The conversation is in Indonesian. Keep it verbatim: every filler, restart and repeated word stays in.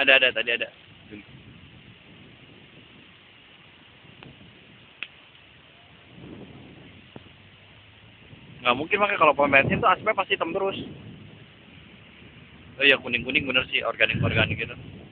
Ada ada tadi ada. Nggak mungkin makanya kalau pom bensin tuh asapnya pasti hitam terus. Oh iya kuning kuning bener sih organik organik gitu.